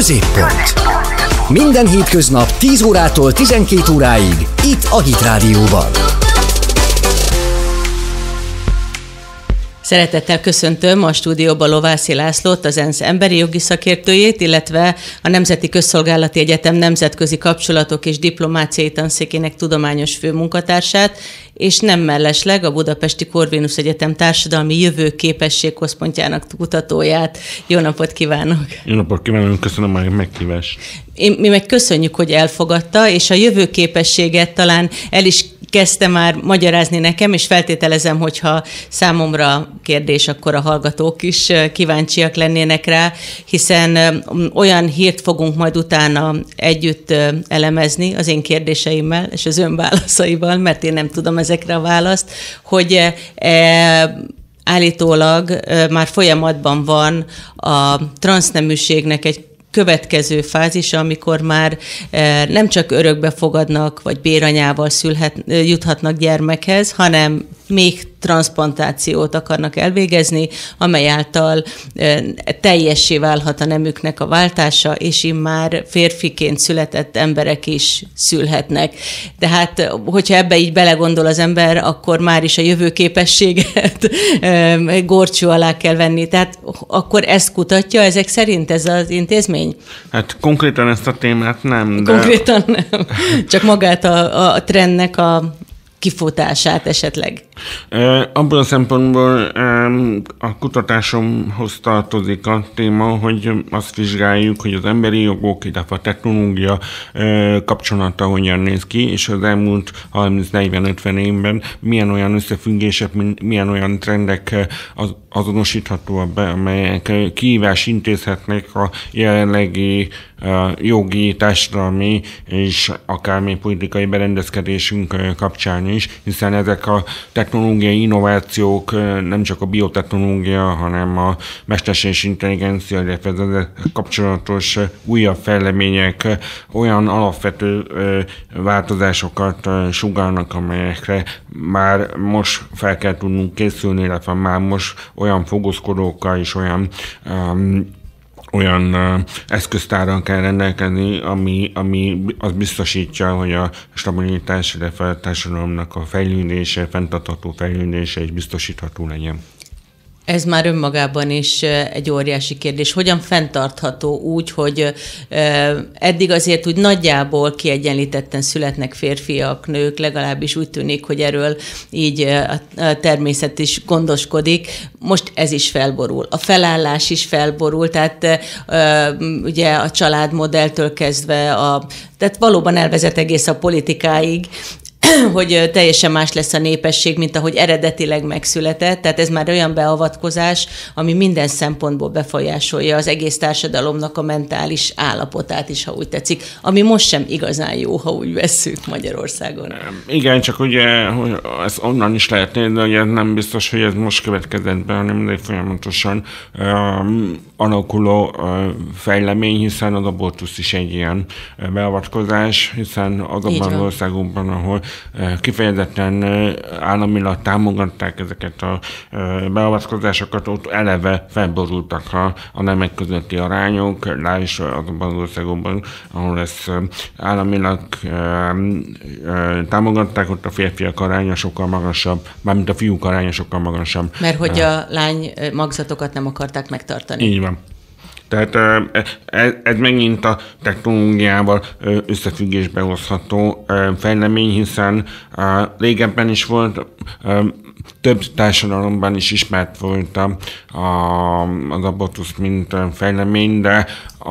Középpont. Minden hétköznap 10 órától 12 óráig itt a Hit Rádióban. Szeretettel köszöntöm a stúdióban Lovászi Lászlót, az ENSZ emberi jogi szakértőjét, illetve a Nemzeti Közszolgálati Egyetem nemzetközi kapcsolatok és diplomáciai tanszékének tudományos főmunkatársát, és nem mellesleg a Budapesti Corvinus Egyetem Társadalmi Jövőképesség Központjának kutatóját. Jó napot kívánok! Jó napot kívánok, köszönöm a meghívást. Mi meg köszönjük, hogy elfogadta, és a jövőképességet talán el is kezdte már magyarázni nekem, és feltételezem, hogyha számomra kérdés, akkor a hallgatók is kíváncsiak lennének rá, hiszen olyan hírt fogunk majd utána együtt elemezni az én kérdéseimmel és az ön válaszaival, mert én nem tudom ezekre a választ, hogy állítólag már folyamatban van a transzneműségnek egy következő fázisa, amikor már nem csak örökbe fogadnak, vagy béranyával juthatnak gyermekhez, hanem még transzplantációt akarnak elvégezni, amely által teljessé válhat a nemüknek a váltása, és immár férfiként született emberek is szülhetnek. Tehát, hogyha ebbe így belegondol az ember, akkor már is a jövőképességet górcső alá kell venni. Tehát akkor ezt kutatja ezek szerint ez az intézmény? Hát konkrétan ezt a témát nem. Konkrétan nem. Csak magát a trendnek a kifutását esetleg. Abból a szempontból a kutatásomhoz tartozik a téma, hogy azt vizsgáljuk, hogy az emberi jogok, illetve a technológia kapcsolata hogyan néz ki, és az elmúlt 30-40-50 évben milyen olyan összefüggések, milyen olyan trendek azonosíthatóak be, amelyek kihívást intézhetnek a jelenlegi jogi, társadalmi és akármi politikai berendezkedésünk kapcsán is, hiszen ezek a technológiai innovációk nem csak a biotechnológia, hanem a mesterséges intelligencia, illetve ezzel kapcsolatos újabb fejlemények olyan alapvető változásokat sugallnak, amelyekre már most fel kell tudnunk készülni, illetve már most olyan fogózkodókkal és olyan eszköztárral kell rendelkezni, ami az biztosítja, hogy a stabilitás, illetve a társadalomnak a fejlődése, fenntartható fejlődése is biztosítható legyen. Ez már önmagában is egy óriási kérdés. Hogyan fenntartható úgy, hogy eddig azért úgy nagyjából kiegyenlítetten születnek férfiak, nők, legalábbis úgy tűnik, hogy erről így a természet is gondoskodik. Most ez is felborul. A felállás is felborul, tehát ugye a családmodelltől kezdve, tehát valóban elvezet egész a politikáig, hogy teljesen más lesz a népesség, mint ahogy eredetileg megszületett. Tehát ez már olyan beavatkozás, ami minden szempontból befolyásolja az egész társadalomnak a mentális állapotát is, ha úgy tetszik, ami most sem igazán jó, ha úgy vesszük Magyarországon. Igen, csak ugye ez onnan is lehet nézni, hogy ez nem biztos, hogy ez most következett be, hanem egy folyamatosan alakuló fejlemény, hiszen az abortusz is egy ilyen beavatkozás, hiszen azokban az országokban, ahol kifejezetten államilag támogatták ezeket a beavatkozásokat, ott eleve felborultak a nemek közötti arányok, is azokban az országokban, ahol ezt államilag támogatták, ott a férfiak aránya sokkal magasabb, mármint a fiúk aránya sokkal magasabb. Mert hogy a lány magzatokat nem akarták megtartani. Így van. Tehát ez megint a technológiával összefüggésbe hozható fejlemény, hiszen régebben is volt, több társadalomban is ismert volt az abortusz, mint fejlemény, de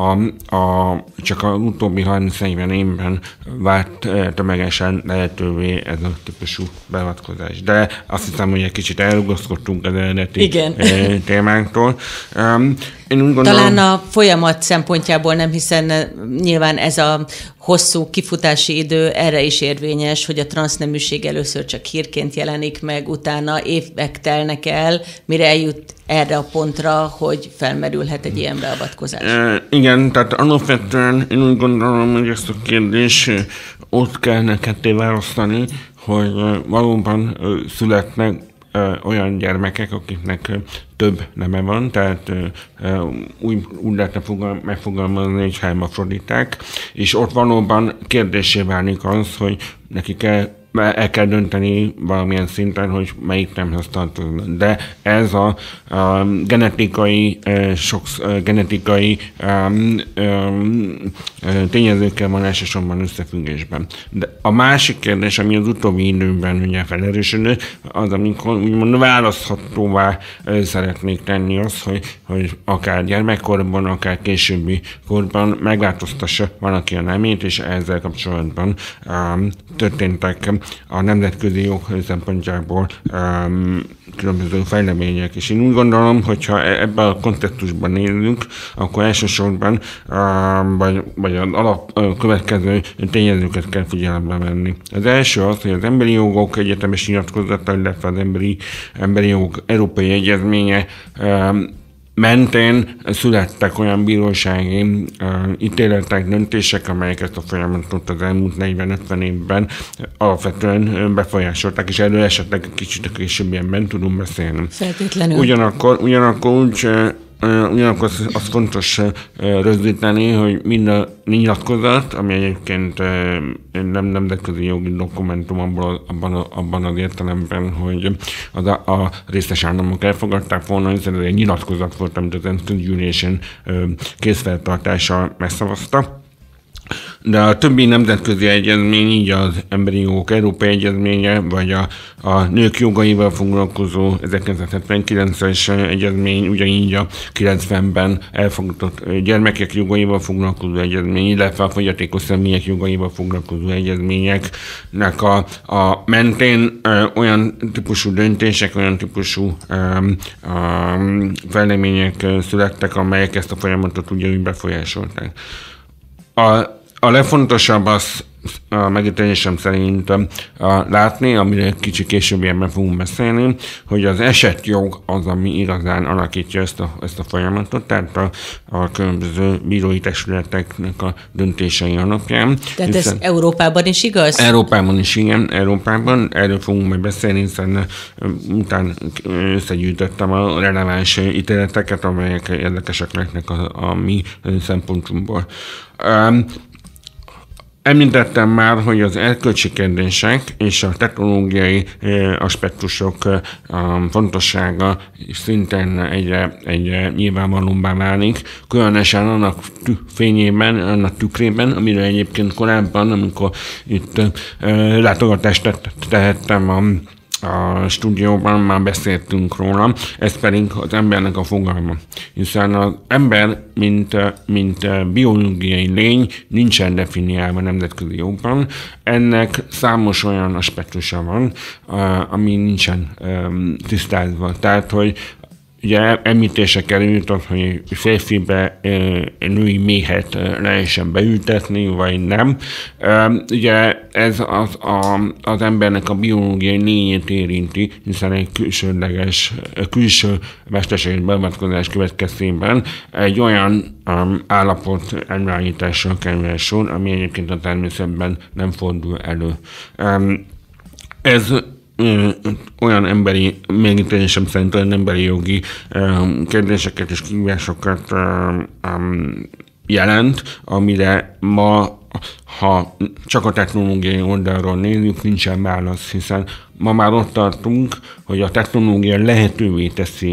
csak az utóbbi 30-40 évben vált tömegesen lehetővé ez a típusú beavatkozás. De azt hiszem, hogy egy kicsit elrugaszkodtunk az eredeti témánktól. Én úgy gondolom, talán a folyamat szempontjából nem, hiszen nyilván ez a hosszú kifutási idő erre is érvényes, hogy a transzneműség először csak hírként jelenik meg, utána évek telnek el, mire eljut erre a pontra, hogy felmerülhet egy ilyen beavatkozás. Igen, tehát alapvetően én úgy gondolom, hogy ezt a kérdést ott kellene ketté választani, hogy valóban születnek olyan gyermekek, akiknek több neme van, tehát úgy lehetne megfogalmazni, hogy hermafroditák, és ott valóban kérdésé válik az, hogy nekik el kell dönteni valamilyen szinten, hogy melyik nemhez tartoznak. De ez a genetikai tényezőkkel van elsősorban összefüggésben. De a másik kérdés, ami az utóbbi időben ugye felerősödött, az, amikor úgymond választhatóvá szeretnék tenni az, hogy akár gyermekkorban, akár későbbi korban megváltoztassa valaki a nemét, és ezzel kapcsolatban történtek a nemzetközi jog szempontjából különböző fejlemények. És én úgy gondolom, hogyha ebben a kontextusban nézzük, akkor elsősorban vagy az következő tényezőket kell figyelembe venni. Az első az, hogy az emberi jogok egyetemes nyilatkozata, illetve az emberi jogok európai egyezménye mentén születtek olyan bírósági ítéletek, döntések, amelyek ezt a folyamatot az elmúlt 40-50 évben alapvetően befolyásolták, és erről esetleg kicsit későbbienben tudunk beszélni. Feltétlenül. Ugyanakkor az fontos rögzíteni, hogy minden nyilatkozat, ami egyébként nem nemzetközi jogi dokumentum abban az értelemben, hogy a részes államok elfogadták volna, hiszen ez egy nyilatkozat volt, amit az ENSZ közgyűlésen készfeltartással megszavazta. De a többi nemzetközi egyezmény, így az Emberi Jogok Európai Egyezménye, vagy a nők jogaival foglalkozó 1979-es egyezmény, ugyanígy a 90-ben elfogadott gyermekek jogaival foglalkozó egyezmény, illetve a fogyatékos személyek jogaival foglalkozó egyezményeknek a mentén olyan típusú döntések, olyan típusú fejlemények születtek, amelyek ezt a folyamatot ugyanúgy befolyásolták. A legfontosabb az a megítélésem szerint látni, amire kicsit később fogunk beszélni, hogy az esetjog az, ami igazán alakítja ezt a folyamatot, tehát a különböző bírói testületeknek a döntései alapján. Tehát ez Európában is igaz? Európában is, igen, Európában. Erről fogunk majd beszélni, hiszen után összegyűjtöttem a releváns ítéleteket, amelyek érdekesek lehetnek a mi szempontunkból. Említettem már, hogy az erkölcsi kérdések és a technológiai aspektusok fontossága szintén egyre nyilvánvalóbbá válik, különösen annak fényében, annak tükrében, amire egyébként korábban, amikor itt látogatást tehettem a stúdióban, már beszéltünk róla, ez pedig az embernek a fogalma. Hiszen az ember, mint biológiai lény nincsen definiálva nemzetközi jogban. Ennek számos olyan aspektusa van, ami nincsen tisztázva. Tehát, hogy ugye említése került az, hogy férfibe női méhet lehessen beültetni, vagy nem. Ugye ez az embernek a biológiai lényét érinti, hiszen egy külső mesterséges beavatkozás következtében egy olyan állapot elvállítással kerül sor, ami egyébként a természetben nem fordul elő. Ez olyan emberi, megítélésem szerint olyan emberi jogi kérdéseket és kihívásokat jelent, amire ma, ha csak a technológiai oldalról nézzük, nincsen válasz, hiszen ma már ott tartunk, hogy a technológia lehetővé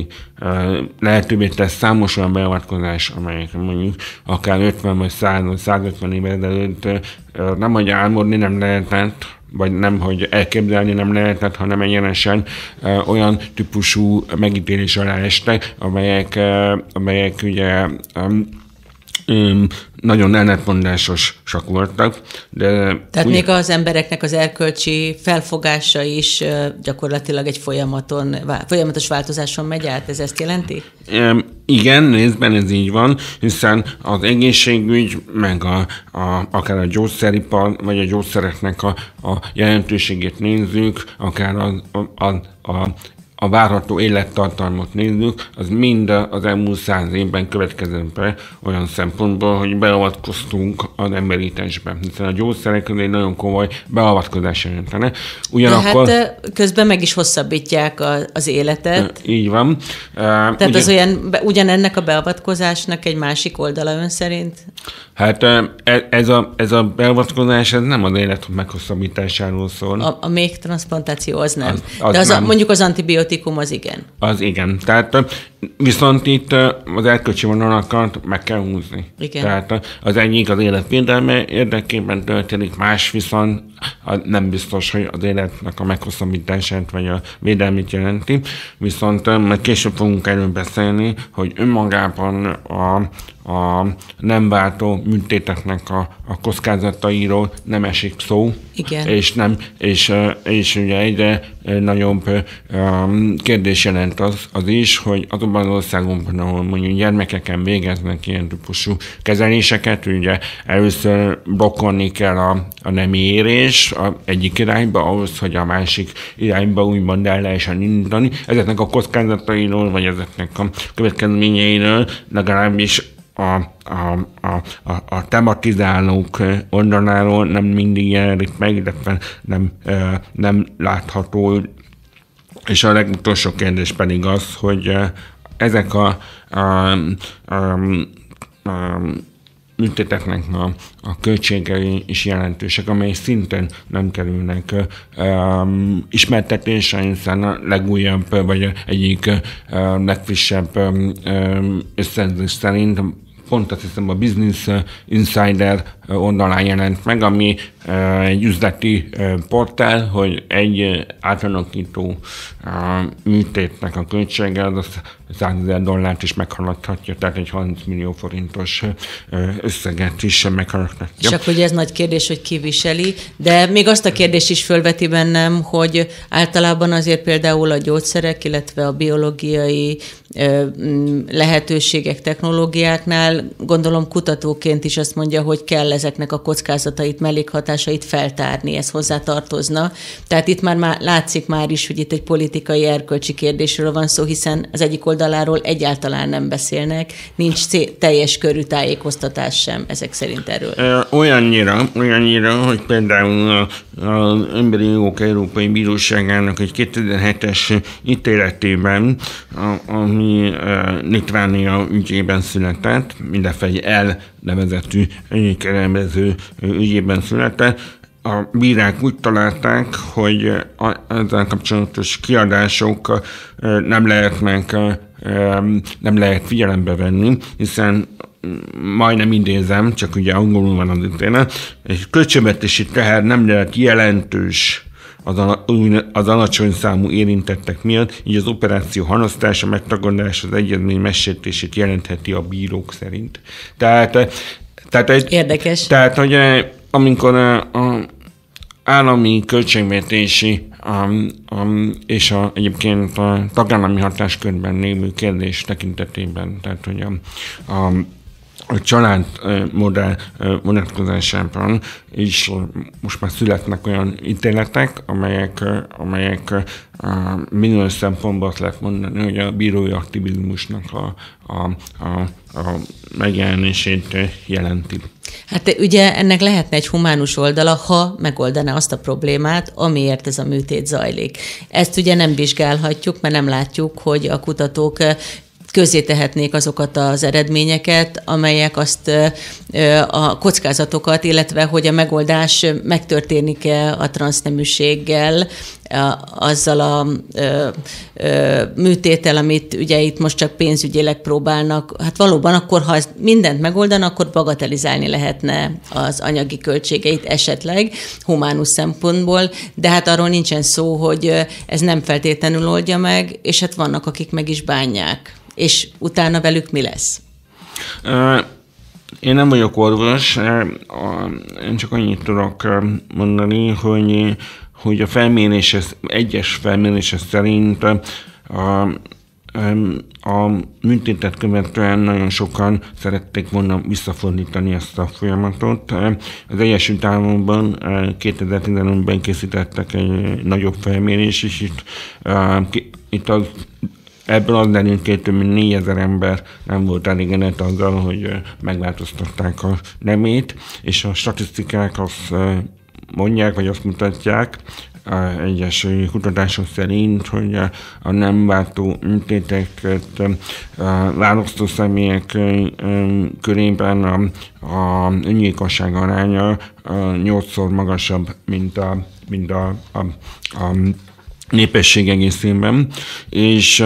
tesz számos olyan beavatkozás, amelyek mondjuk akár 50 vagy 100 vagy 150 évvel ezelőtt nem, hogy álmodni nem lehetett, vagy nem, hogy elképzelni nem lehetett, hanem egyenesen olyan típusú megítélés alá estek, amelyek ugye nagyon ellentmondásosak voltak. Tehát még az embereknek az erkölcsi felfogása is gyakorlatilag egy folyamatos változáson megy át, ez ezt jelenti? Igen, részben ez így van, hiszen az egészségügy, meg akár a gyógyszeripar, vagy a gyógyszereknek a jelentőségét nézzük, akár a várható élettartalmat nézzük, az mind az elmúlt 100 évben következett be olyan szempontból, hogy beavatkoztunk az emberítésbe. Hiszen a gyógyszerek egy nagyon komoly beavatkozás jelentene. Ugyanakkor... De hát közben meg is hosszabbítják az életet. Így van. Tehát az ugyanennek a beavatkozásnak egy másik oldala ön szerint? Hát ez a beavatkozás ez nem az élet meghosszabbításáról szól. A méhtranszplantáció az nem. Az de nem. Mondjuk az antibiotikum az igen. Az igen. Tehát viszont itt az erkölcsi vonalakat meg kell húzni. Igen. Tehát az egyik az életvédelme érdekében történik, más viszont nem biztos, hogy az életnek a meghosszabbítását vagy a védelmét jelenti. Viszont majd később fogunk erről beszélni, hogy önmagában a nem váltó műtéteknek a kockázatairól nem esik szó. Igen. És ugye egyre nagyobb kérdés jelent az is, hogy azokban az országokban, ahol mondjuk gyermekeken végeznek ilyen típusú kezeléseket, ugye először blokkolni kell a nemi érés egyik irányba, ahhoz, hogy a másik irányba úgymond el lehessen indítani. Ezeknek a kockázatairól, vagy ezeknek a következményeiről legalábbis a tematizálók oldaláról nem mindig jelenik meg, illetve nem látható. És a legutolsó kérdés pedig az, hogy ezek a műtéteknek a költségei is jelentősek, amely szintén nem kerülnek ismertetésre, hiszen a legújabb, vagy egyik legfrissebb összedzés szerint pont azt hiszem a Business Insider oldalán jelent meg, ami egy üzleti portál, hogy egy átalakító műtétnek a költsége az $100,000 is meghaladhatja, tehát egy 30 millió forintos összeget is meghaladhatja. És akkor ugye ez nagy kérdés, hogy ki viseli, de még azt a kérdést is fölveti bennem, hogy általában azért például a gyógyszerek, illetve a biológiai lehetőségek, technológiáknál gondolom kutatóként is azt mondja, hogy kell ezeknek a kockázatait, mellékhatásait feltárni, ez hozzá tartozna. Tehát itt már látszik már is, hogy itt egy politikai erkölcsi kérdésről van szó, hiszen az egyik oldaláról egyáltalán nem beszélnek, nincs teljes körű tájékoztatás sem ezek szerint erről. Olyannyira, hogy például az Emberi Jogok Európai Bíróságának egy 2007-es ítéletében, ami Litvánia ügyében született, mindenféle elnevezetű ügykezelmező ügyében született, a bírák úgy találták, hogy ezzel kapcsolatos kiadások nem lehet figyelembe venni, hiszen majdnem idézem, csak ugye angolul van az ítélet, és költségvetési teher nem lehet jelentős az alacsony számú érintettek miatt, így az operáció halasztása, megtagadása, az egyezmény megsértését jelentheti a bírók szerint. Tehát érdekes. Tehát, hogy amikor a állami költségvetési és egyébként a tagállami hatáskörben lévő kérdés tekintetében, tehát hogy a családmodell vonatkozásában is most már születnek olyan ítéletek, amelyek bizonyos szempontból azt lehet mondani, hogy a bírói aktivizmusnak a megjelenését jelenti. Hát ugye ennek lehetne egy humánus oldala, ha megoldaná azt a problémát, amiért ez a műtét zajlik. Ezt ugye nem vizsgálhatjuk, mert nem látjuk, hogy a kutatók közzé tehetnék azokat az eredményeket, amelyek azt a kockázatokat, illetve hogy a megoldás megtörténik-e a transzneműséggel, azzal a műtéttel, amit ugye itt most csak pénzügyileg próbálnak. Hát valóban akkor, ha mindent megoldanak, akkor bagatelizálni lehetne az anyagi költségeit esetleg humánus szempontból, de hát arról nincsen szó, hogy ez nem feltétlenül oldja meg, és hát vannak, akik meg is bánják. És utána velük mi lesz? Én nem vagyok orvos, én csak annyit tudok mondani, hogy a egyes felmérések szerint a műtétet követően nagyon sokan szerették volna visszafordítani ezt a folyamatot. Az Egyesült Államokban 2015-ben készítettek egy nagyobb felmérés, és itt ebből az derült ki, több mint 4000 ember nem volt elégedett azzal, hogy megváltoztatták a nemét, és a statisztikák azt mondják, vagy azt mutatják, egyes kutatások szerint, hogy a nem váltó műtéteket választó személyek körében a öngyilkosság aránya 8-szor magasabb, mint a népesség egészében, és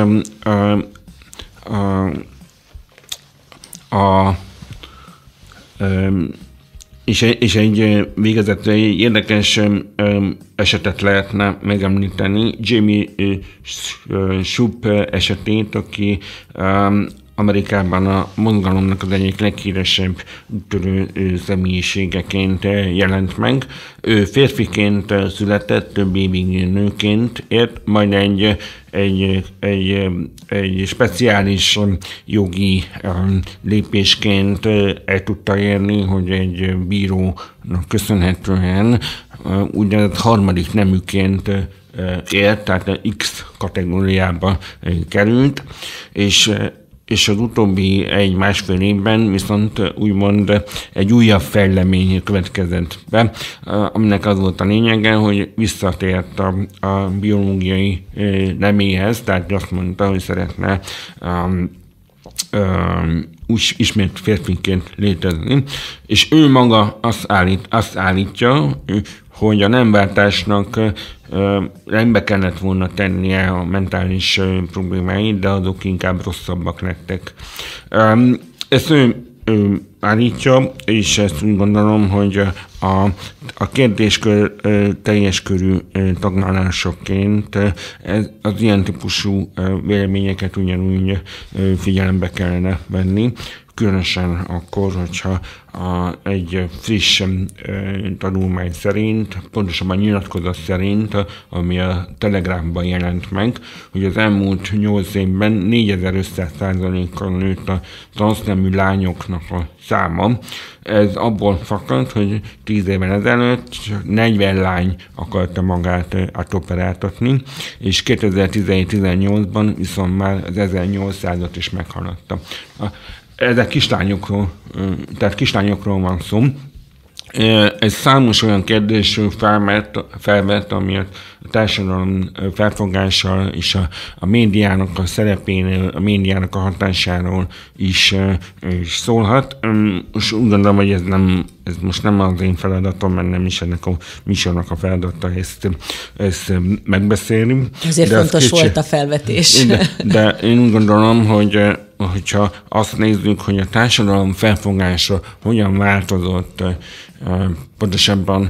és egy végezetül egy érdekes esetet lehetne megemlíteni, Jamie Shupp esetét, aki Amerikában a mozgalomnak az egyik leghíresebb úttörő személyiségeként jelent meg. Ő férfiként született, több évig nőként ért, majd egy speciális jogi lépésként el tudta érni, hogy egy bírónak köszönhetően úgynevezett harmadik neműként élt, tehát X kategóriába került, és az utóbbi 1-1,5 évben viszont úgymond egy újabb fejlemény következett be, aminek az volt a lényege, hogy visszatért a biológiai neméhez, tehát azt mondta, hogy szeretne ismét férfiként létezni, és ő maga azt állítja, hogy a nemváltásnak rendbe kellett volna tennie a mentális problémáit, de azok inkább rosszabbak lettek. Ezt ő állítja, és ezt úgy gondolom, hogy a kérdéskör teljes körű taglalásokként az ilyen típusú véleményeket ugyanúgy figyelembe kellene venni, különösen akkor, hogyha egy friss tanulmány szerint, pontosabban nyilatkozat szerint, ami a Telegramban jelent meg, hogy az elmúlt 8 évben 4500%-kal nőtt a transznemű lányoknak a száma. Ez abból fakad, hogy 10 évvel ezelőtt 40 lány akarta magát átoperáltatni, és 2017-18-ban viszont már az 1800-at is meghaladta. Ezek kislányokról van szó. Ez számos olyan kérdésről felvett, ami a társadalom felfogással és a médiának a szerepénél, a médiának a hatásáról is szólhat. Most úgy gondolom, hogy ez most nem az én feladatom, mert nem is ennek a műsornak a feladata ezt megbeszélni. Ezért fontos volt a felvetés. De én úgy gondolom, hogyha azt nézzük, hogy a társadalom felfogása hogyan változott, pontosabban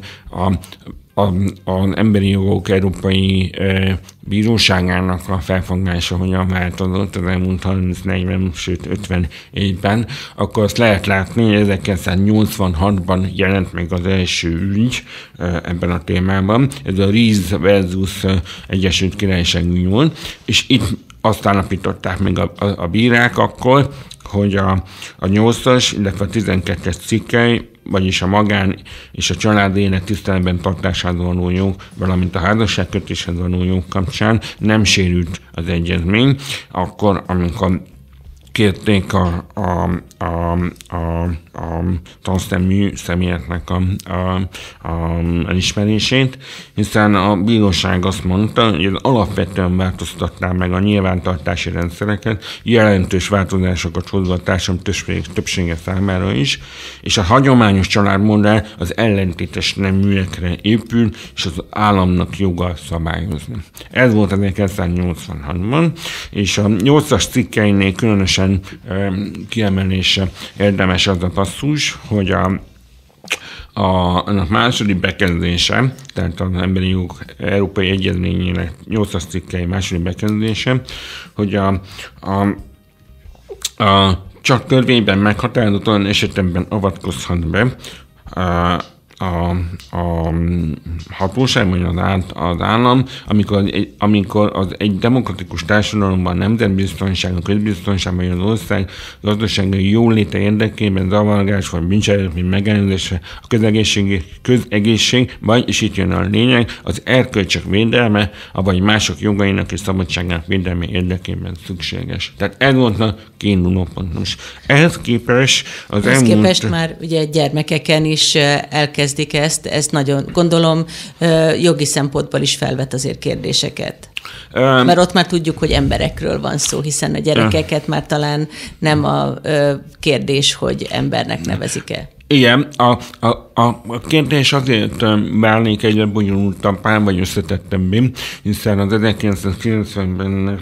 az Emberi Jogok Európai Bíróságának a felfogása hogyan változott az elmúlt 30-40, sőt 50 évben, akkor azt lehet látni, hogy 1986-ban jelent meg az első ügy ebben a témában. Ez a Rees versus Egyesült Királyság ügy volt, és itt azt állapították meg a bírák akkor, hogy a 8-as, illetve a 12-es cikkely, vagyis a magán és a család élet tiszteletben tartásához való jog, valamint a házasságkötéshez való jog kapcsán nem sérült az egyezmény, akkor, amikor kérték a transznemű személyeknek elismerését, hiszen a bíróság azt mondta, hogy ez alapvetően változtatná meg a nyilvántartási rendszereket, jelentős változásokat hozva a társadalom többsége számára is, és a hagyományos családmodell az ellentétes neműekre épül, és az államnak joga szabályozni. Ez volt 1986-ban, és a 8-as cikkeinél különösen kiemelése érdemes az a passzus, hogy a második bekezdése, tehát az Emberi Jogok Európai Egyezményének 8-as cikkei második bekezdése, hogy csak törvényben meghatározott olyan esetekben avatkozhat be, a hatóság, vagy az állam, amikor az egy demokratikus társadalomban nemzetbiztonság, a közbiztonság, vagy az ország gazdasági jóléte érdekében zavargás, vagy bűncselekmény megelőzése, a közegészség, vagy, és itt jön a lényeg, az erkölcsök védelme, vagy mások jogainak és szabadságának védelme érdekében szükséges. Tehát ez volt a kiinduló pont. Most ehhez képest már ugye gyermekeken is elkezdik ezt, nagyon gondolom jogi szempontból is felvet azért kérdéseket. Mert ott már tudjuk, hogy emberekről van szó, hiszen a gyerekeket már talán nem a kérdés, hogy embernek nevezik-e. Igen, a kérdés azért válnék egyre bonyolultabbá, vagy összetettebbé, hiszen az 1990-ben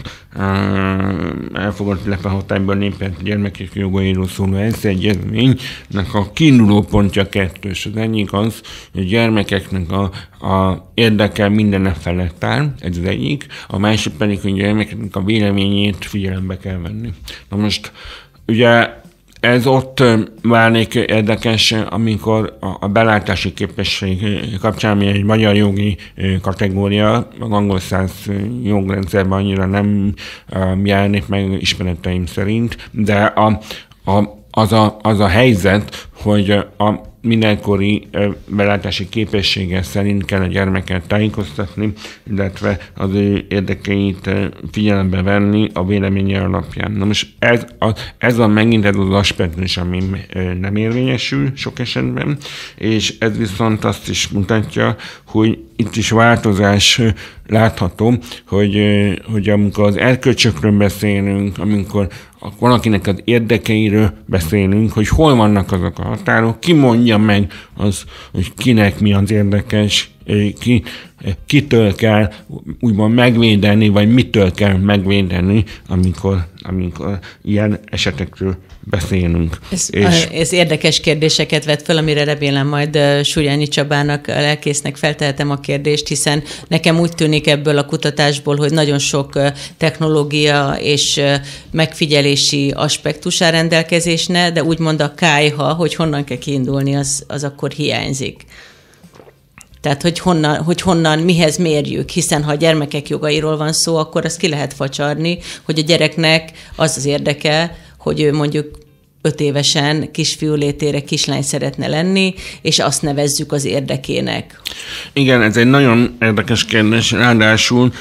elfogadott hatályban lépett gyermekek jogairól szóló ENSZ egyezménynek a kiinduló pontja kettős. Az egyik az, hogy a gyermekeknek a érdeke mindenek felett áll, ez az egyik, a másik pedig, hogy a gyermekeknek a véleményét figyelembe kell venni. Na most, ugye ez ott válnék érdekes, amikor a belátási képesség kapcsán, ami egy magyar jogi kategória, az angol száz jogrendszerben annyira nem jelenik meg ismereteim szerint, de az a helyzet, hogy a mindenkori belátási képessége szerint kell a gyermeket tájékoztatni, illetve az ő érdekeit figyelembe venni a véleménye alapján. Na most ez megint ez az aspektus, ami nem érvényesül sok esetben, és ez viszont azt is mutatja, hogy itt is változás látható, hogy amikor az erkölcsökről beszélünk, amikor valakinek az érdekeiről beszélünk, hogy hol vannak azok a határok, ki mondja meg az, hogy kinek mi az érdekes, kitől kell úgymond megvédeni, vagy mitől kell megvédeni, amikor ilyen esetekről beszélünk. Ez érdekes kérdéseket vet föl, amire remélem majd Surjányi Csabának, a lelkésznek feltehetem a kérdést, hiszen nekem úgy tűnik ebből a kutatásból, hogy nagyon sok technológia és megfigyelési aspektus áll rendelkezésne, de úgymond a kályha, hogy honnan kell kiindulni, az akkor hiányzik. Tehát, hogy honnan, mihez mérjük, hiszen ha a gyermekek jogairól van szó, akkor azt ki lehet facsarni, hogy a gyereknek az érdeke, hogy ő mondjuk 5 évesen kisfiú létére kislány szeretne lenni, és azt nevezzük az érdekének. Igen, ez egy nagyon érdekes kérdés, ráadásul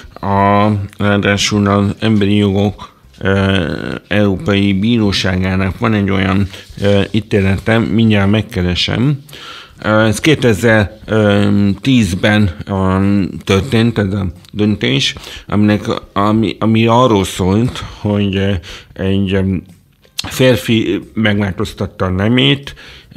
az emberi jogok Európai Bíróságának van egy olyan ítélete, mindjárt megkeresem. Ez 2010-ben történt ez a döntés, ami arról szólt, hogy egy férfi megváltoztatta a nemét,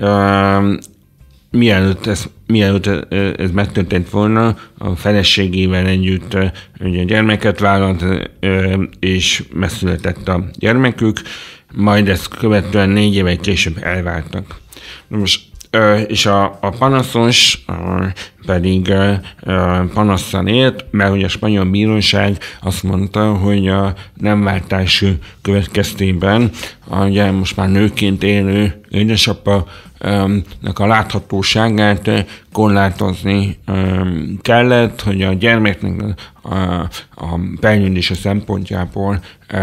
mielőtt ez megtörtént volna, a feleségével együtt ugye gyermeket vállalt, és megszületett a gyermekük, majd ezt követően 4 évvel később elváltak. Most és a panaszos pedig panasszal élt, mert hogy a spanyol bíróság azt mondta, hogy a nemváltás következtében ugye most már nőként élő édesapa a láthatóságát korlátozni kellett, hogy a gyermeknek a fejlődése szempontjából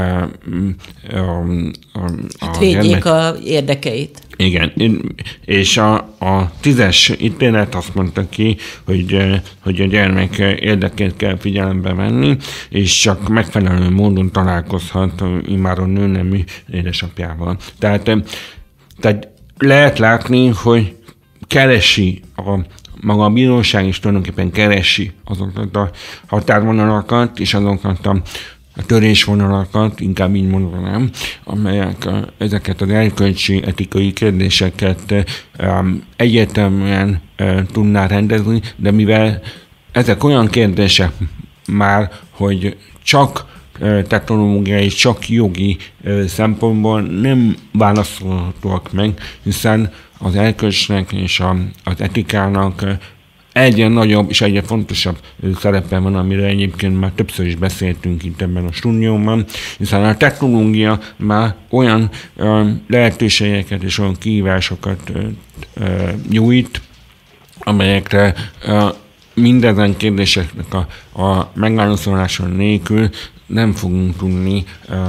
védjék a érdekeit. Igen, és a 10-es ítélet azt mondta ki, hogy a gyermek érdekét kell figyelembe venni, és csak megfelelő módon találkozhat immáron nőnemű édesapjával. Tehát lehet látni, hogy keresi maga a bíróság is tulajdonképpen keresi azokat a határvonalakat, és azokat a törésvonalakat, inkább így mondanám, amelyek ezeket az erkölcsi etikai kérdéseket egyértelműen tudná rendezni, de mivel ezek olyan kérdések már, hogy csak technológiai, csak jogi szempontból nem válaszolhatóak meg, hiszen az erkölcsnek és az etikának egyre nagyobb és egyre fontosabb szerepe van, amire egyébként már többször is beszéltünk itt ebben a stúdióban, hiszen a technológia már olyan lehetőségeket és olyan kihívásokat nyújt, amelyekre mindezen kérdéseknek a megválaszolása nélkül nem fogunk tudni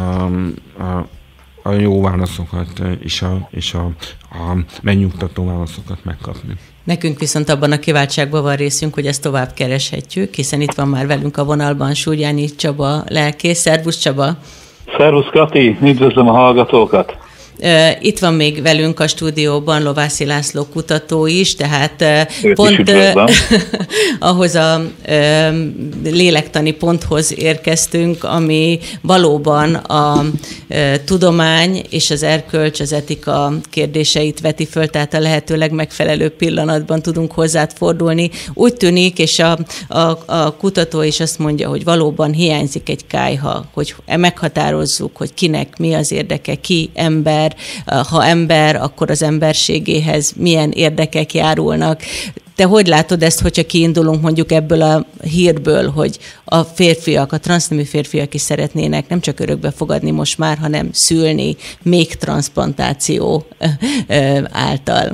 a jó válaszokat és a megnyugtató válaszokat megkapni. Nekünk viszont abban a kiváltságban van részünk, hogy ezt tovább kereshetjük, hiszen itt van már velünk a vonalban Súrjányi Csaba lelkész. Szervusz, Csaba! Szervusz, Kati! Üdvözlöm a hallgatókat! Itt van még velünk a stúdióban Lovászi László kutató is, tehát őt pont ahhoz a lélektani ponthoz érkeztünk, ami valóban a tudomány és az erkölcs, az etika kérdéseit veti föl, tehát a lehető legmegfelelőbb pillanatban tudunk hozzád fordulni. Úgy tűnik, és a kutató is azt mondja, hogy valóban hiányzik egy kályha, hogy meghatározzuk, hogy kinek mi az érdeke, ki ember, ha ember, akkor az emberségéhez milyen érdekek járulnak. Te hogy látod ezt, hogyha kiindulunk mondjuk ebből a hírből, hogy a férfiak, a transznemű férfiak is szeretnének nem csak örökbe fogadni most már, hanem szülni, még transzplantáció által?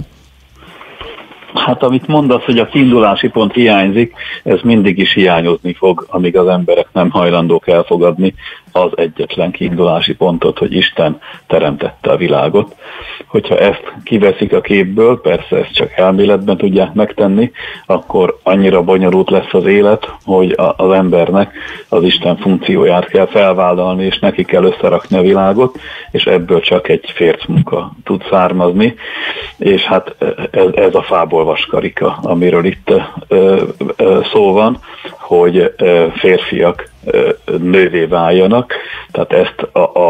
Hát amit mondasz, hogy a kiindulási pont hiányzik, ez mindig is hiányozni fog, amíg az emberek nem hajlandók elfogadni az egyetlen kiindulási pontot, hogy Isten teremtette a világot. Hogyha ezt kiveszik a képből, persze ezt csak elméletben tudják megtenni, akkor annyira bonyolult lesz az élet, hogy az embernek az Isten funkcióját kell felvállalni, és neki kell összerakni a világot, és ebből csak egy fércmunka tud származni, és hát ez a fából vaskarika, amiről itt szó van, hogy férfiak nővé váljanak, tehát ezt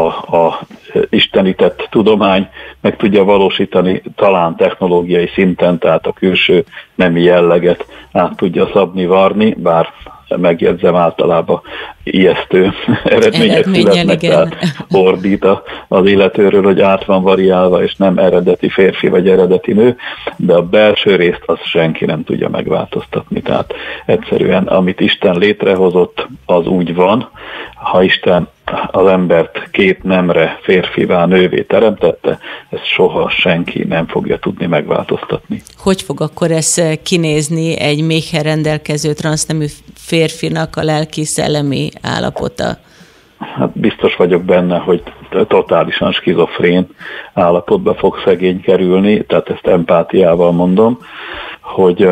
a istenített tudomány meg tudja valósítani talán technológiai szinten, tehát a külső nemi jelleget át tudja szabni, varni, bár megjegyzem, általában ijesztő eredmények születnek, tehát ordít az illetőről, hogy át van variálva, és nem eredeti férfi vagy eredeti nő, de a belső részt azt senki nem tudja megváltoztatni. Tehát egyszerűen, amit Isten létrehozott, az úgy van. Ha Isten az embert két nemre, férfivá, nővé teremtette, ezt soha senki nem fogja tudni megváltoztatni. Hogy fog akkor ez kinézni egy méhen rendelkező transznemű férfinak a lelki-szellemi állapota? Hát biztos vagyok benne, hogy totálisan skizofrén állapotba fog szegény kerülni, tehát ezt empátiával mondom, hogy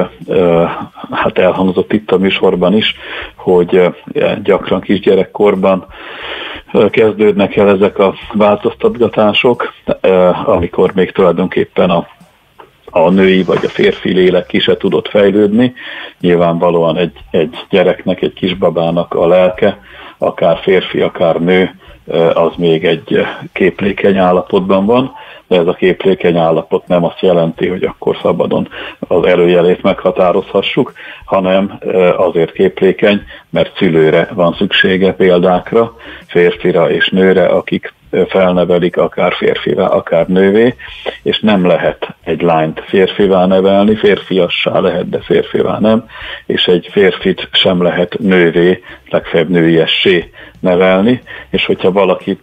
hát elhangzott itt a műsorban is, hogy gyakran kisgyerekkorban kezdődnek el ezek a változtatgatások, amikor még tulajdonképpen a női vagy a férfi lélek ki se tudott fejlődni. Nyilvánvalóan egy gyereknek, egy kisbabának a lelke, akár férfi, akár nő, az még egy képlékeny állapotban van, de ez a képlékeny állapot nem azt jelenti, hogy akkor szabadon az előjelét meghatározhassuk, hanem azért képlékeny, mert szülőre van szüksége, példákra, férfira és nőre, akik felnevelik akár férfivá, akár nővé, és nem lehet egy lányt férfivá nevelni, férfiassá lehet, de férfivá nem, és egy férfit sem lehet nővé, legfeljebb nőiessé nevelni, és hogyha valakit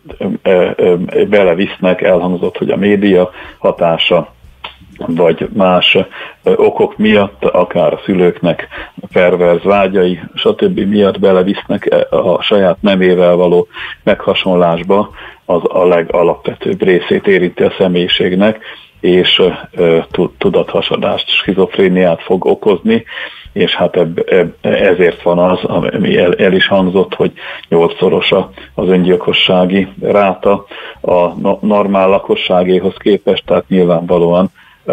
belevisznek, elhangzott, hogy a média hatása, vagy más okok miatt, akár a szülőknek perverz vágyai, stb. Miatt belevisznek a saját nemével való meghasonlásba, az a legalapvetőbb részét érinti a személyiségnek, és tudathasadást, skizofréniát fog okozni, és hát ezért van az, ami el is hangzott, hogy 8-szorosa az öngyilkossági ráta a normál lakosságéhoz képest, tehát nyilvánvalóan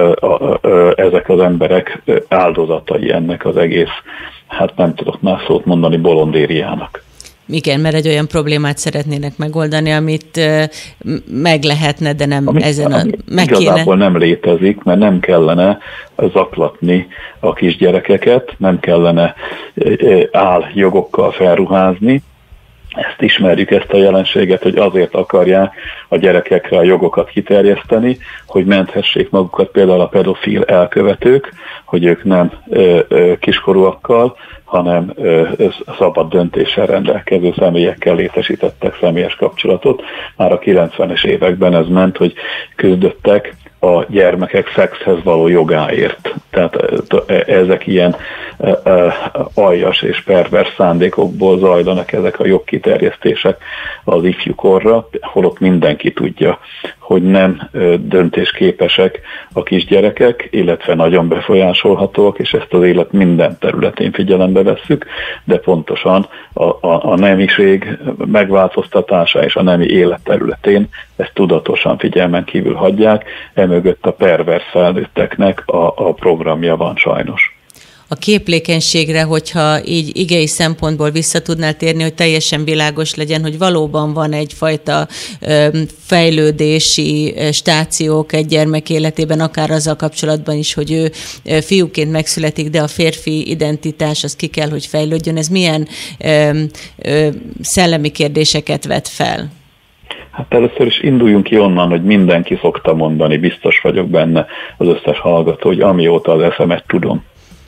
ezek az emberek áldozatai ennek az egész, hát nem tudok más szót mondani, bolondériának. Igen, mert egy olyan problémát szeretnének megoldani, amit meg lehetne, de nem igazából nem létezik, mert nem kellene zaklatni a kisgyerekeket, nem kellene áljogokkal felruházni. Ezt ismerjük, ezt a jelenséget, hogy azért akarják a gyerekekre a jogokat kiterjeszteni, hogy menthessék magukat például a pedofil elkövetők, hogy ők nem kiskorúakkal, hanem szabad döntéssel rendelkező személyekkel létesítettek személyes kapcsolatot. Már a 90-es években ez ment, hogy küzdöttek a gyermekek szexhez való jogáért. Tehát ezek ilyen aljas és pervers szándékokból zajlanak ezek a jogkiterjesztések az ifjúkorra, holott mindenki tudja, hogy nem döntésképesek a kisgyerekek, illetve nagyon befolyásolhatóak, és ezt az élet minden területén figyelembe vesszük, de pontosan a nemiség megváltoztatása és a nemi élet területén ezt tudatosan figyelmen kívül hagyják, emögött a pervers felnőtteknek a programja van sajnos. A képlékenységre, hogyha így igei szempontból vissza tudnál térni, hogy teljesen világos legyen, hogy valóban van egyfajta fejlődési stációk egy gyermek életében, akár azzal kapcsolatban is, hogy ő fiúként megszületik, de a férfi identitás az ki kell, hogy fejlődjön. Ez milyen szellemi kérdéseket vet fel? Hát először is induljunk ki onnan, hogy mindenki szokta mondani, biztos vagyok benne, az összes hallgató, hogy amióta az eszemet tudom.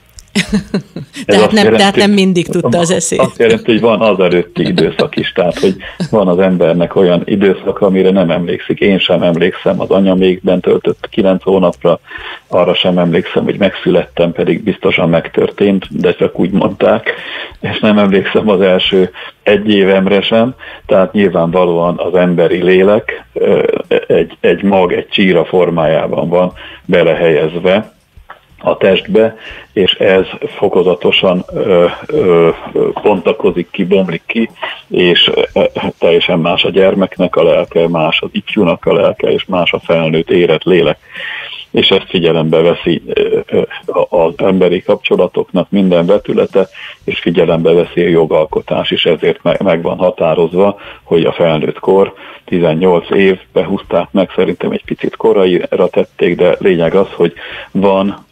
Tehát nem mindig tudta az eszét. Azt jelenti, hogy van az előtti időszak is, tehát hogy van az embernek olyan időszaka, amire nem emlékszik. Én sem emlékszem az anyamékben töltött 9 hónapra, arra sem emlékszem, hogy megszülettem, pedig biztosan megtörtént, de csak úgy mondták, és nem emlékszem az első 1 évemre sem, tehát nyilvánvalóan az emberi lélek egy mag, egy csíra formájában van belehelyezve a testbe, és ez fokozatosan bontakozik ki, bomlik ki, és teljesen más a gyermeknek a lelke, más az ifjúnak a lelke, és más a felnőtt érett lélek. És ezt figyelembe veszi az emberi kapcsolatoknak minden vetülete, és figyelembe veszi a jogalkotás is, ezért meg van határozva, hogy a felnőtt kor 18 év, behúzták meg, szerintem egy picit koraira tették, de lényeg az, hogy van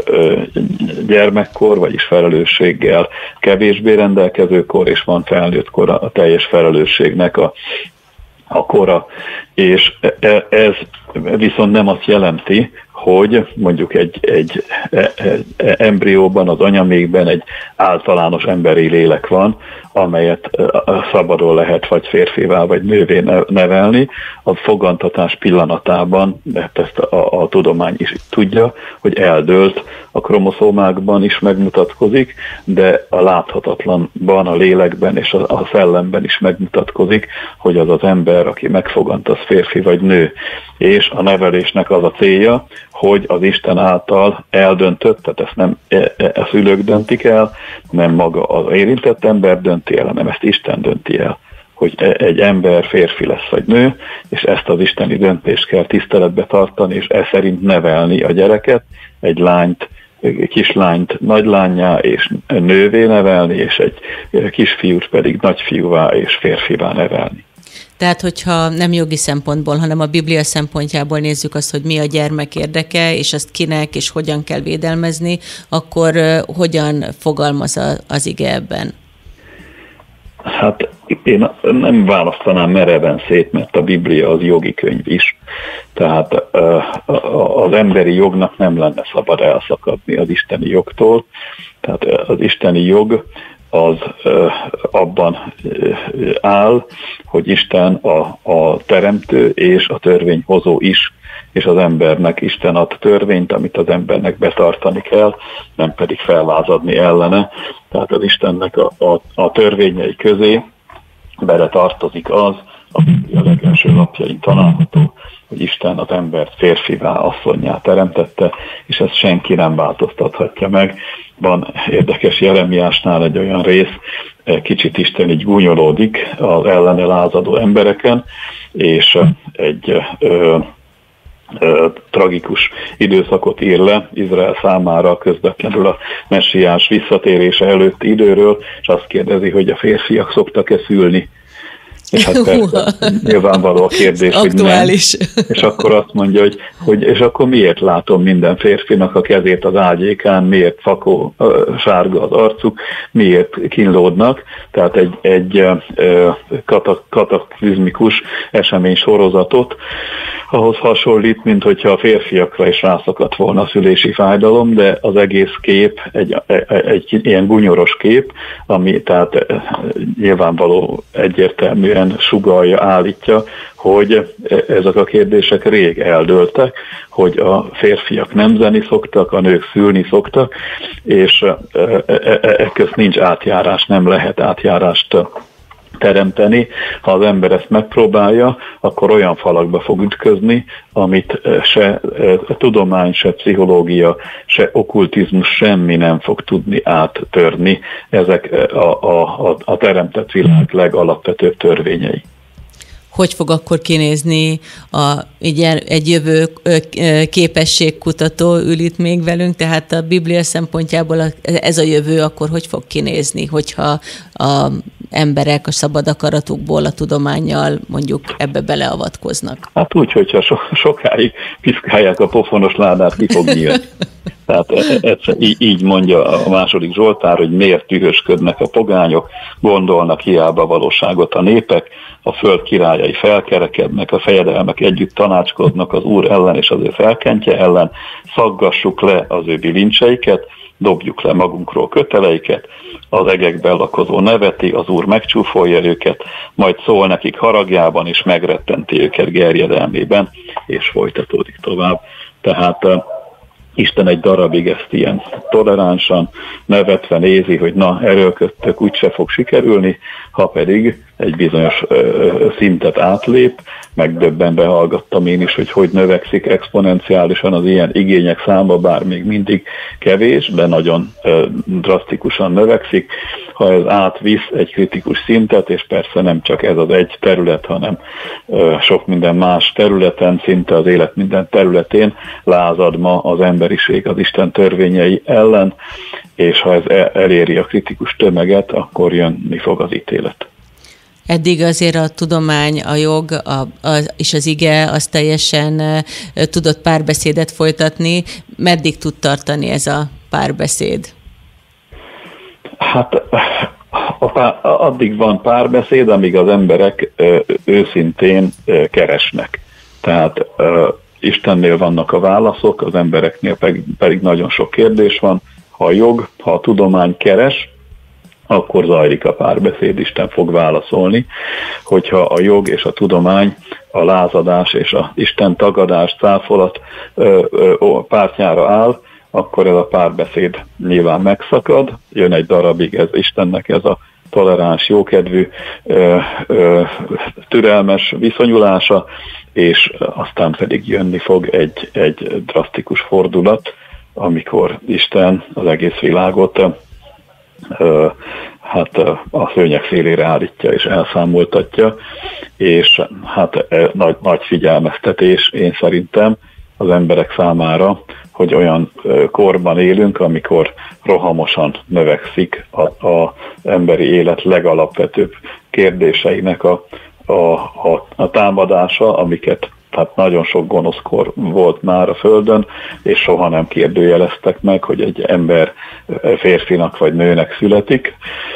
gyermekkor, vagyis felelősséggel kevésbé rendelkező kor, és van felnőtt kor, a teljes felelősségnek a kora, és ez viszont nem azt jelenti, hogy mondjuk egy embrióban, az anyamékben egy általános emberi lélek van, amelyet szabadon lehet vagy férfivá, vagy nővé nevelni. A fogantatás pillanatában, mert ezt a tudomány is tudja, hogy eldőlt, a kromoszómákban is megmutatkozik, de a láthatatlanban, a lélekben és a szellemben is megmutatkozik, hogy az az ember, aki megfogant, az férfi vagy nő. És a nevelésnek az a célja, hogy az Isten által eldöntött, tehát ezt nem a szülők döntik el, nem maga az érintett ember dönti el, hanem ezt Isten dönti el, hogy egy ember férfi lesz vagy nő, és ezt az isteni döntést kell tiszteletbe tartani, és ez szerint nevelni a gyereket, egy lányt, kislányt nagylánnyá és nővé nevelni, és egy kisfiút pedig nagyfiúvá és férfivá nevelni. Tehát, hogyha nem jogi szempontból, hanem a Biblia szempontjából nézzük azt, hogy mi a gyermek érdeke, és azt kinek és hogyan kell védelmezni, akkor hogyan fogalmaz az ige ebben? Hát én nem választanám mereven szét, mert a Biblia az jogi könyv is. Tehát az emberi jognak nem lenne szabad elszakadni az isteni jogtól. Tehát az isteni jog az abban áll, hogy Isten a teremtő és a törvényhozó is, és az embernek Isten ad törvényt, amit az embernek betartani kell, nem pedig felvázadni ellene. Tehát az Istennek a törvényei közé bele tartozik az, a Biblia legelső lapjain található, hogy Isten az embert férfivá, asszonnyá teremtette, és ezt senki nem változtathatja meg. Van érdekes Jeremiásnál egy olyan rész, kicsit Isten így gúnyolódik az ellene lázadó embereken, és egy tragikus időszakot ír le Izrael számára közvetlenül a messiás visszatérése előtti időről, és azt kérdezi, hogy a férfiak szoktak-e szülni. És hát persze, nyilvánvaló a kérdés, hogy nem. És akkor azt mondja, hogy és akkor miért látom minden férfinak a kezét az ágyékán, miért fakó sárga az arcuk, miért kínlódnak. Tehát egy kataklizmikus esemény sorozatot ahhoz hasonlít, mint hogyha a férfiakra is rászakadt volna a szülési fájdalom, de az egész kép egy ilyen gunyoros kép, ami tehát nyilvánvaló egyértelmű egyszerűen sugallja, állítja, hogy ezek a kérdések rég eldőltek, hogy a férfiak nem zenni szoktak, a nők szülni szoktak, és ekközt nincs átjárás, nem lehet átjárást teremteni. Ha az ember ezt megpróbálja, akkor olyan falakba fog ütközni, amit se tudomány, se pszichológia, se okkultizmus semmi nem fog tudni áttörni. Ezek a teremtett világ legalapvetőbb törvényei. Hogy fog akkor kinézni egy jövő képességkutató ül itt még velünk, tehát a Biblia szempontjából ez a jövő akkor hogy fog kinézni, hogyha a emberek a szabad akaratukból a tudománnyal mondjuk ebbe beleavatkoznak? Hát úgy, hogyha sokáig piszkálják a pofonos ládát, ki fog nyílni. Tehát így mondja a második Zsoltár, hogy miért tühösködnek a pogányok, gondolnak hiába valóságot a népek, a föld királyai felkerekednek, a fejedelmek együtt tanácskoznak az Úr ellen és az ő felkentje ellen, szaggassuk le az ő bilincseiket, dobjuk le magunkról köteleiket, az egekben lakozó neveti, az Úr megcsúfolja őket, majd szól nekik haragjában, és megrettenti őket gerjedelmében, és folytatódik tovább. Tehát Isten egy darabig ezt ilyen toleránsan, nevetve nézi, hogy na, erőlködtök, úgyse fog sikerülni, ha pedig egy bizonyos szintet átlép, megdöbbenve hallgattam én is, hogy növekszik exponenciálisan az ilyen igények száma, bár még mindig kevés, de nagyon drasztikusan növekszik. Ha ez átvisz egy kritikus szintet, és persze nem csak ez az egy terület, hanem sok minden más területen, szinte az élet minden területén lázad ma az emberiség az Isten törvényei ellen, és ha ez eléri a kritikus tömeget, akkor jönni fog az ítélet. Eddig azért a tudomány, a jog és az ige az teljesen tudott párbeszédet folytatni. Meddig tud tartani ez a párbeszéd? Hát addig van párbeszéd, amíg az emberek őszintén keresnek. Tehát Istennél vannak a válaszok, az embereknél pedig nagyon sok kérdés van. Ha a jog, ha a tudomány keres, akkor zajlik a párbeszéd, Isten fog válaszolni. Hogyha a jog és a tudomány a lázadás és a Isten tagadás, cáfolat pártjára áll, akkor ez a párbeszéd nyilván megszakad, jön egy darabig ez Istennek ez a toleráns, jókedvű, türelmes viszonyulása, és aztán pedig jönni fog egy drasztikus fordulat, amikor Isten az egész világot a szőnyeg szélére állítja és elszámoltatja, és hát nagy figyelmeztetés én szerintem az emberek számára, hogy olyan korban élünk, amikor rohamosan növekszik az emberi élet legalapvetőbb kérdéseinek a támadása, amiket tehát nagyon sok gonoszkor volt már a Földön, és soha nem kérdőjeleztek meg, hogy egy ember férfinak vagy nőnek születik.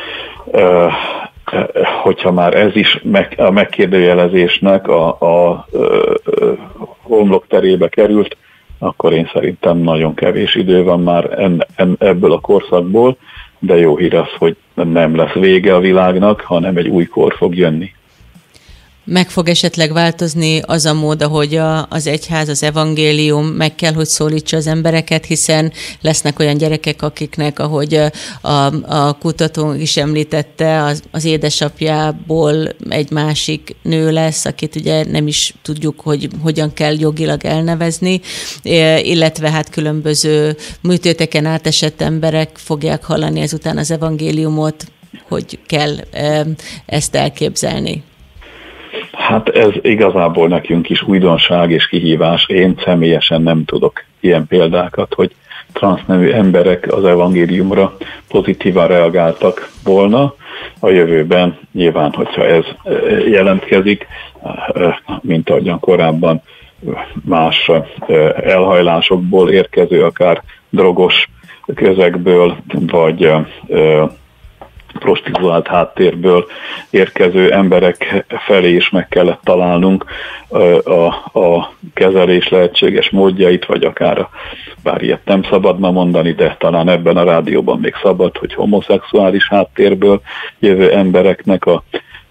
Hogyha már ez is a megkérdőjelezésnek a homlokterébe került, akkor én szerintem nagyon kevés idő van már ebből a korszakból, de jó hír az, hogy nem lesz vége a világnak, hanem egy új kor fog jönni. Meg fog esetleg változni az a mód, ahogy az egyház, az evangélium meg kell, hogy szólítsa az embereket, hiszen lesznek olyan gyerekek, akiknek, ahogy a kutató is említette, az édesapjából egy másik nő lesz, akit ugye nem is tudjuk, hogy hogyan kell jogilag elnevezni, illetve hát különböző műtéteken átesett emberek fogják hallani ezután az evangéliumot, hogy kell ezt elképzelni. Hát ez igazából nekünk is újdonság és kihívás. Én személyesen nem tudok ilyen példákat, hogy transznemű emberek az evangéliumra pozitívan reagáltak volna. A jövőben nyilván, hogyha ez jelentkezik, mint ahogyan korábban más elhajlásokból érkező, akár drogos közegből, vagy prostituált háttérből érkező emberek felé is meg kellett találnunk a kezelés lehetséges módjait, vagy akár, bár ilyet nem szabad ma mondani, de talán ebben a rádióban még szabad, hogy homoszexuális háttérből jövő embereknek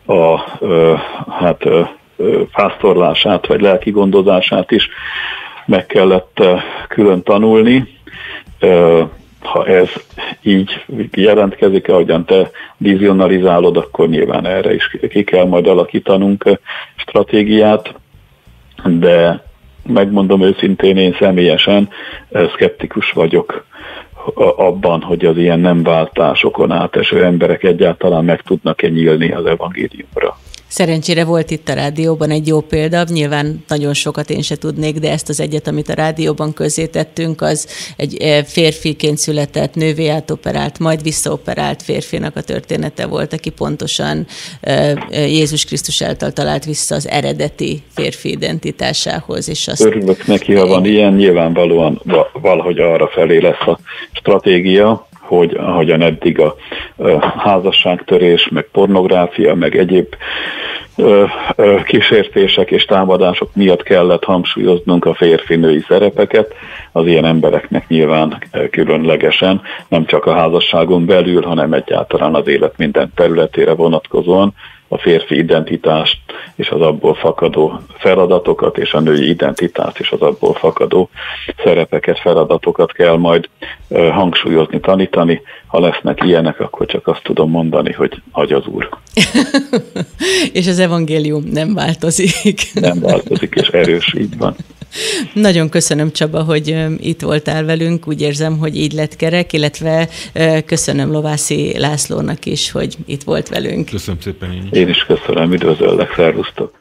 pásztorlását vagy lelki gondozását is meg kellett külön tanulni. Ha ez így jelentkezik, ahogyan te vizionalizálod, akkor nyilván erre is ki kell majd alakítanunk stratégiát, de megmondom őszintén, én személyesen szkeptikus vagyok abban, hogy az ilyen nem váltásokon áteső emberek egyáltalán meg tudnak-e nyílni az evangéliumra. Szerencsére volt itt a rádióban egy jó példa, nyilván nagyon sokat én se tudnék, de ezt az egyet, amit a rádióban közzétettünk, az egy férfiként született, nővé átoperált, majd visszaoperált férfinak a története volt, aki pontosan Jézus Krisztus által talált vissza az eredeti férfi identitásához. És azt... Örülök neki, ha van ilyen, nyilvánvalóan valahogy arra felé lesz a stratégia, hogy ahogyan eddig a házasságtörés, meg pornográfia, meg egyéb kísértések és támadások miatt kellett hangsúlyoznunk a férfi-női szerepeket, az ilyen embereknek nyilván különlegesen, nem csak a házasságon belül, hanem egyáltalán az élet minden területére vonatkozóan a férfi identitást és az abból fakadó feladatokat, és a női identitást és az abból fakadó szerepeket, feladatokat kell majd hangsúlyozni, tanítani. Ha lesznek ilyenek, akkor csak azt tudom mondani, hogy adj az Úr. És az evangélium nem változik. Nem változik, és erős, így van. Nagyon köszönöm, Csaba, hogy itt voltál velünk, úgy érzem, hogy így lett kerek, illetve köszönöm Lovászi Lászlónak is, hogy itt volt velünk. Köszönöm szépen én is. Én is köszönöm, üdvözöllek, szervusztok!